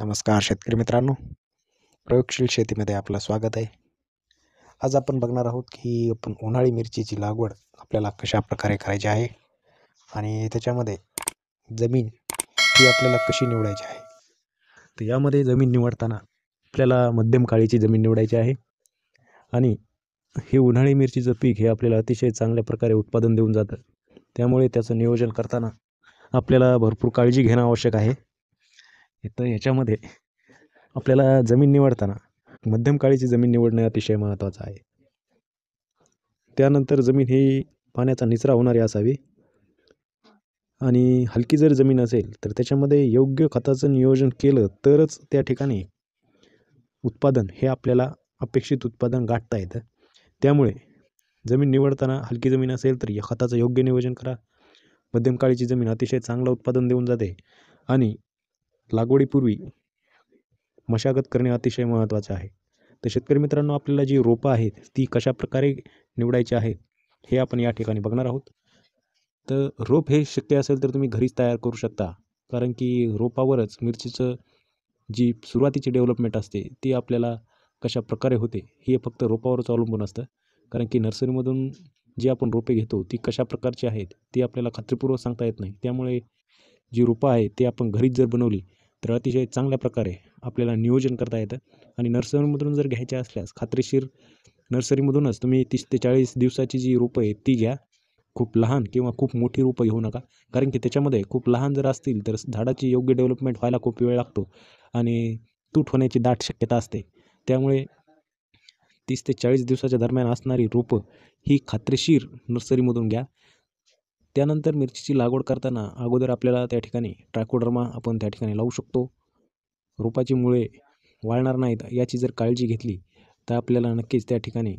नमस्कार शेतकरी मित्रांनो, प्रयोगशील शेतीमध्ये आपलं स्वागत आहे. आज आपण बघणार आहोत की आपण उन्हाळी मिरचीची लागवड आपल्याला कशाप्रकारे करायची आहे आणि त्याच्यामध्ये जमीन ही आपल्याला कशी निवडायची आहे. तर यामध्ये जमीन निवडताना आपल्याला मध्यम काळीची जमीन निवडायची आहे आणि हे उन्हाळी मिरचीचं पीक हे आपल्याला अतिशय चांगल्या प्रकारे उत्पादन देऊन जातं. त्यामुळे त्याचं नियोजन करताना आपल्याला भरपूर काळजी घेणं आवश्यक आहे. तर याच्यामध्ये आपल्याला जमीन निवडताना मध्यम काळीची जमीन निवडणे अतिशय महत्त्वाचं आहे. त्यानंतर जमीन ही पाण्याचा निचरा होणारी असावी आणि हलकी जर जमीन असेल तर त्याच्यामध्ये योग्य खताचं नियोजन केलं तरच त्या ठिकाणी उत्पादन हे आपल्याला अपेक्षित उत्पादन गाठता येतं. त्यामुळे जमीन निवडताना हलकी जमीन असेल तर या खताचं योग्य नियोजन करा. मध्यम काळीची जमीन अतिशय चांगलं उत्पादन देऊन जाते आणि लागवडीपूर्वी मशागत करणे अतिशय महत्त्वाचं आहे. तर शेतकरी मित्रांनो, आपल्याला जी रोपं आहेत ती कशाप्रकारे निवडायची आहेत हे आपण या ठिकाणी बघणार आहोत. तर रोप हे शक्य असेल तर तुम्ही घरीच तयार करू शकता, कारण की रोपावरच मिरचीचं जी सुरुवातीची डेव्हलपमेंट असते ती आपल्याला कशाप्रकारे होते हे फक्त रोपावरच अवलंबून असतं. कारण की नर्सरीमधून जी आपण रोपे घेतो ती कशा प्रकारची आहेत ती आपल्याला खात्रीपूर्वक सांगता येत नाही. त्यामुळे जी रोपं आहेत ती आपण घरीच जर बनवली तर अतिशय चांगल्या प्रकारे आपल्याला नियोजन करता येतं. आणि नर्सरीमधून जर घ्यायच्या असल्यास खात्रीशीर नर्सरीमधूनच तुम्ही 30 ते 40 दिवसाची जी रोपं आहेत ती घ्या. खूप लहान किंवा खूप मोठी रोपं घेऊ नका, कारण की त्याच्यामध्ये खूप लहान जर असतील तर झाडाची योग्य डेव्हलपमेंट व्हायला खूप वेळ लागतो आणि तूट होण्याची दाट शक्यता असते. त्यामुळे 30 ते 40 दिवसाच्या दरम्यान असणारी रोपं ही खात्रीशीर नर्सरीमधून घ्या. त्यानंतर मिरचीची लागवड करताना अगोदर आपल्याला त्या ठिकाणी ट्रायकोडर्मा आपण त्या ठिकाणी लावू शकतो. रोपाची मुळे वाळणार नाहीत याची जर काळजी घेतली तर आपल्याला नक्कीच त्या ठिकाणी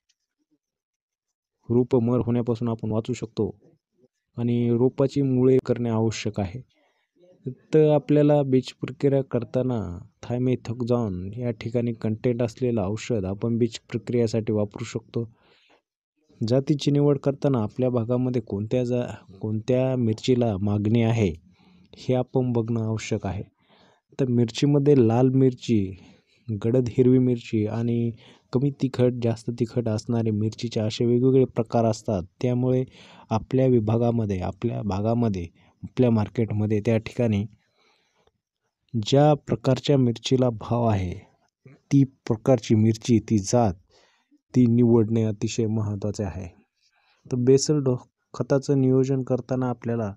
रोपं मर होण्यापासून आपण वाचू शकतो आणि रोपाची मुळे करणे आवश्यक आहे. तर आपल्याला बीज प्रक्रिया करताना थायमेथोक्झॉन या ठिकाणी कंटेंट असलेलं औषध आपण बीज प्रक्रियेसाठी वापरू शकतो. जातीची निवड करताना आपल्या भागामध्ये कोणत्या मिरचीला मागणी आहे हे आपण बघणं आवश्यक आहे. तर मिरचीमध्ये लाल मिरची, गडद हिरवी मिरची आणि कमी तिखट, जास्त तिखट असणारे मिरचीचे असे वेगवेगळे प्रकार असतात. त्यामुळे आपल्या विभागामध्ये, आपल्या भागामध्ये, आपल्या मार्केटमध्ये त्या ठिकाणी ज्या प्रकारच्या मिरचीला भाव आहे ती प्रकारची मिरची, ती जात, ती निवडणे अतिशय महत्त्वाचे आहे. तर बेसल खताचं नियोजन करताना आपल्याला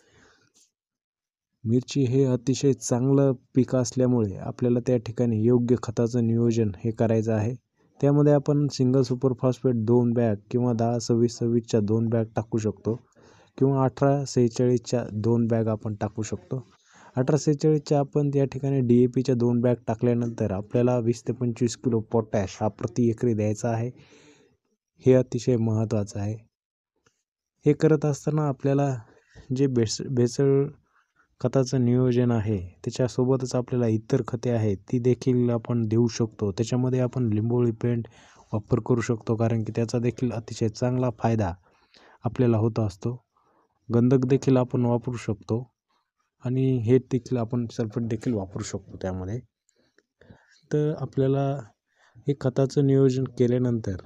मिरची हे अतिशय चांगलं पीक असल्यामुळे आपल्याला त्या ठिकाणी योग्य खताचं नियोजन हे करायचं आहे. त्यामध्ये आपण सिंगल सुपर फॉस्फेट 2 बॅग किंवा 10-26-26च्या 2 बॅग टाकू शकतो किंवा 18-46च्या 2 बॅग आपण टाकू शकतो. 18-46च्या आपण त्या ठिकाणी DAPच्या 2 बॅग टाकल्यानंतर आपल्याला 20 ते 25 किलो पोटॅश हा प्रति एकरी द्यायचा आहे. हे अतिशय महत्त्वाचं आहे. हे करत असताना आपल्याला जे भेसळ खताचं नियोजन आहे त्याच्यासोबतच आपल्याला इतर खते आहेत ती देखील आपण देऊ शकतो. त्याच्यामध्ये आपण लिंबोळी पेंट वापर करू शकतो, कारण की त्याचा देखील अतिशय चांगला फायदा आपल्याला होत असतो. गंधक देखील आपण वापरू शकतो आणि हे देखील आपण सल्फेट देखील वापरू शकतो त्यामध्ये. तर आपल्याला हे खताचं नियोजन केल्यानंतर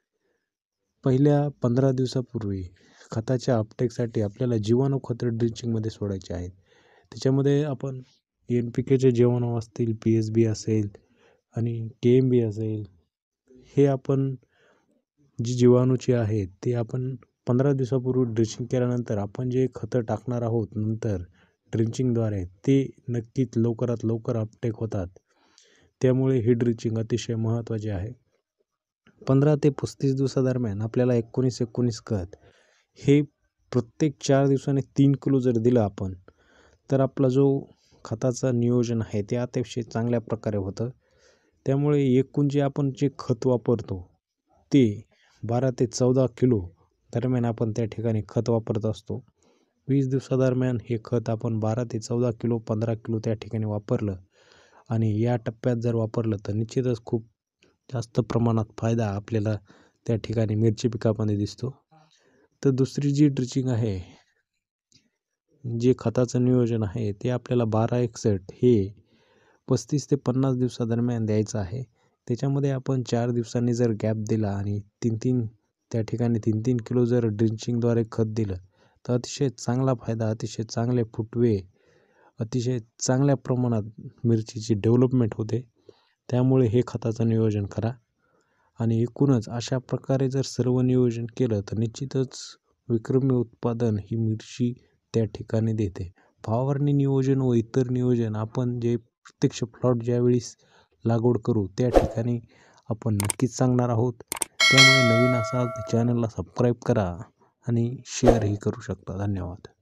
पहिल्या 15 दिवसापूर्वी खताच्या अपटेकसाठी आपल्याला जीवाणू खतं ड्रिंचिंगमध्ये सोडायचे आहेत. त्याच्यामध्ये आपण NPKचे जीवाणू असतील, PSB असेल आणि KMB असेल, हे आपण जी जीवाणूची आहेत ते आपण 15 दिवसापूर्वी ड्रिंचिंग केल्यानंतर आपण जे खतं टाकणार आहोत नंतर ड्रिंचिंगद्वारे ते नक्कीच लवकरात लवकर अपटेक होतात. त्यामुळे ही ड्रिंचिंग अतिशय महत्त्वाची आहे. 15 ते 35 दिवसादरम्यान आपल्याला 19-19 खत हे प्रत्येक 4 दिवसांनी 3 किलो जर दिलं आपण तर आपला जो खताचं नियोजन आहे ते अतिशय चांगल्या प्रकारे होतं. त्यामुळे एकूण जे खत वापरतो ते 12 ते 14 किलो दरम्यान आपण त्या ठिकाणी खत वापरत असतो. 20 दिवसादरम्यान हे खत आपण 12 ते 14 किलो, 15 किलो त्या ठिकाणी वापरलं आणि या टप्प्यात जर वापरलं तर निश्चितच खूप जास्त प्रमाणात फायदा आपल्याला त्या ठिकाणी मिरची पिकामध्ये दिसतो. तर दुसरी जी ड्रिंचिंग आहे, जे खताचं नियोजन आहे ते आपल्याला 12-61 हे 35 ते 50 दिवसादरम्यान द्यायचा आहे. त्याच्यामध्ये आपण 4 दिवसांनी जर गॅप दिला आणि 3-3 त्या ठिकाणी 3-3 किलो जर ड्रिंचिंगद्वारे खत दिलं तर अतिशय चांगला फायदा, अतिशय चांगले फुटवे, अतिशय चांगल्या प्रमाणात मिरचीची डेव्हलपमेंट होते. त्यामुळे हे खताचं नियोजन करा. आणि एकूणच अशा प्रकारे जर सर्व नियोजन केलं तर निश्चितच विक्रमी उत्पादन ही मिरची त्या ठिकाणी देते. फवारणी नियोजन व इतर नियोजन आपण जे प्रत्यक्ष प्लॉट ज्यावेळेस लागवड करू त्या ठिकाणी आपण नक्कीच सांगणार आहोत. त्यामुळे नवीन असाल तर चॅनलला सबस्क्राईब करा आणि शेअरही करू शकता. धन्यवाद.